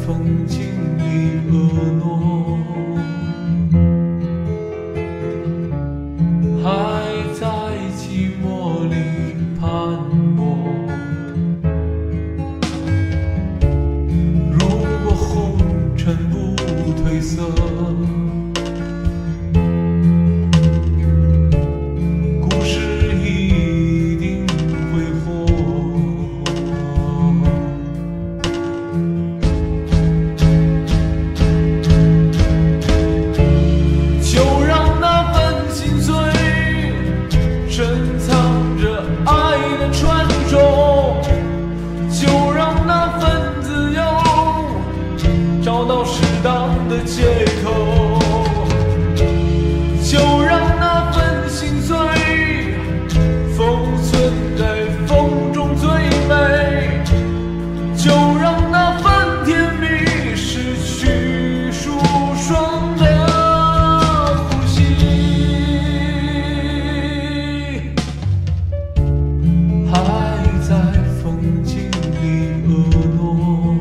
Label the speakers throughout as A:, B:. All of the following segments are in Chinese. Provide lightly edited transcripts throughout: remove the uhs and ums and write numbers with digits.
A: 风景里婀娜，还在寂寞里斑驳。如果红尘不褪色，故事一定会活。就让那份心碎深藏着爱的传说，就让那份自由找到适当的借口，就让那份心碎封存在风中最美，就让那份甜蜜失去舒爽的呼吸，还在风景里婀娜，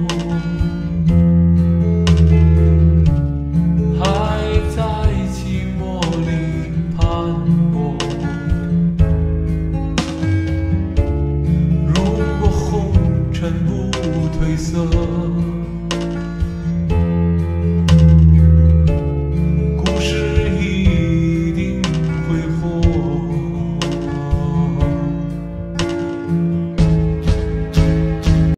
A: 还在寂寞里斑驳。如果红尘不褪色，